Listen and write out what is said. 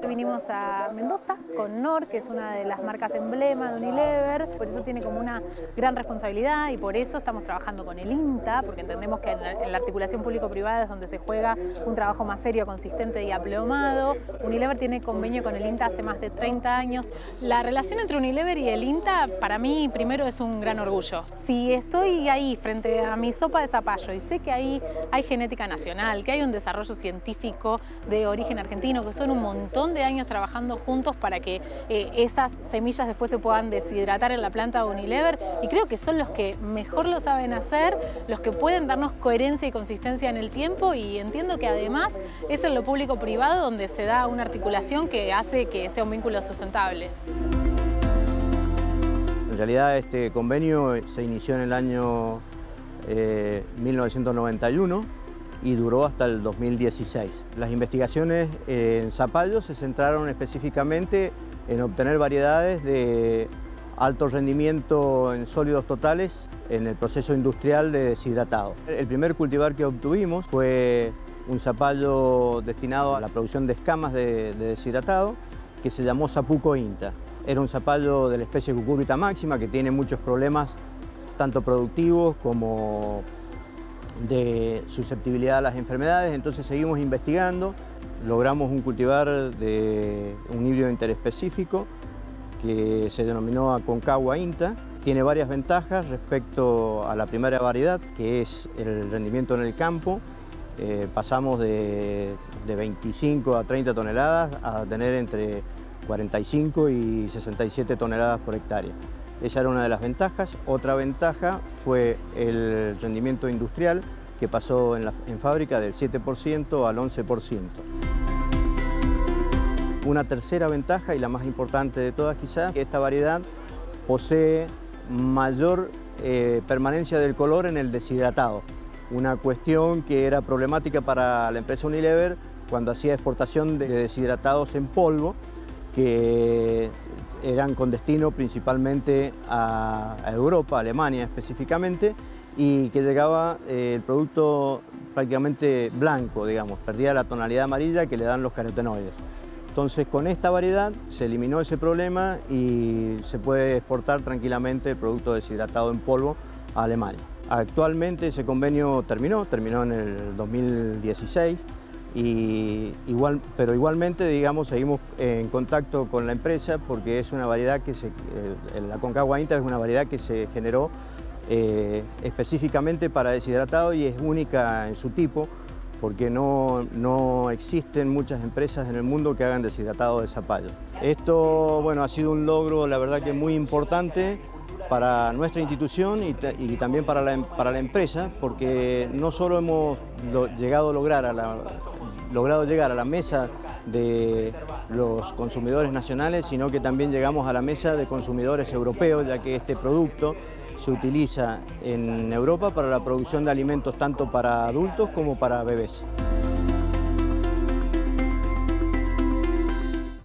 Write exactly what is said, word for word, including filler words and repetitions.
que vinimos a Mendoza con Knorr, que es una de las marcas emblema de Unilever, por eso tiene como una gran responsabilidad y por eso estamos trabajando con el INTA, porque entendemos que en la articulación público-privada es donde se juega un trabajo más serio, consistente y aplomado. Unilever tiene convenio con el INTA hace más de treinta años. La relación entre Unilever y el INTA, para mí, primero es un gran orgullo. Si estoy ahí frente a mi sopa de zapallo y sé que ahí hay genética nacional, que hay un desarrollo científico de origen argentino, que son un montón de años trabajando juntos para que eh, esas semillas después se puedan deshidratar en la planta de Unilever, y creo que son los que mejor lo saben hacer, los que pueden darnos coherencia y consistencia en el tiempo, y entiendo que además es en lo público-privado donde se da una articulación que hace que sea un vínculo sustentable. En realidad este convenio se inició en el año eh, mil novecientos noventa y uno y duró hasta el dos mil dieciséis. Las investigaciones en zapallo se centraron específicamente en obtener variedades de alto rendimiento en sólidos totales en el proceso industrial de deshidratado. El primer cultivar que obtuvimos fue un zapallo destinado a la producción de escamas de, de deshidratado que se llamó Sapuco INTA. Era un zapallo de la especie Cucurbita máxima que tiene muchos problemas tanto productivos como de susceptibilidad a las enfermedades, entonces seguimos investigando, logramos un cultivar de un híbrido interespecífico que se denominó Aconcagua INTA. Tiene varias ventajas respecto a la primera variedad, que es el rendimiento en el campo. Eh, pasamos de, de veinticinco a treinta toneladas a tener entre cuarenta y cinco y sesenta y siete toneladas por hectárea. Esa era una de las ventajas. Otra ventaja fue el rendimiento industrial, que pasó en, la, en fábrica del siete por ciento al once por ciento. Una tercera ventaja, y la más importante de todas quizás, que esta variedad posee mayor eh, permanencia del color en el deshidratado. Una cuestión que era problemática para la empresa Unilever cuando hacía exportación de deshidratados en polvo, que eran con destino principalmente a, a Europa, a Alemania específicamente, y que llegaba eh, el producto prácticamente blanco, digamos, perdía la tonalidad amarilla que le dan los carotenoides. Entonces, con esta variedad se eliminó ese problema y se puede exportar tranquilamente el producto deshidratado en polvo a Alemania. Actualmente ese convenio terminó, terminó en el dos mil dieciséis, y igual, pero igualmente, digamos, seguimos en contacto con la empresa porque es una variedad que se, eh, la Aconcagua INTA es una variedad que se generó eh, específicamente para deshidratado y es única en su tipo, porque no, no existen muchas empresas en el mundo que hagan deshidratado de zapallo. Esto, bueno, ha sido un logro, la verdad, que muy importante para nuestra institución y, y también para la, para la empresa, porque no solo hemos lo, llegado a lograr a la, logrado llegar a la mesa de los consumidores nacionales, sino que también llegamos a la mesa de consumidores europeos, ya que este producto se utiliza en Europa para la producción de alimentos tanto para adultos como para bebés.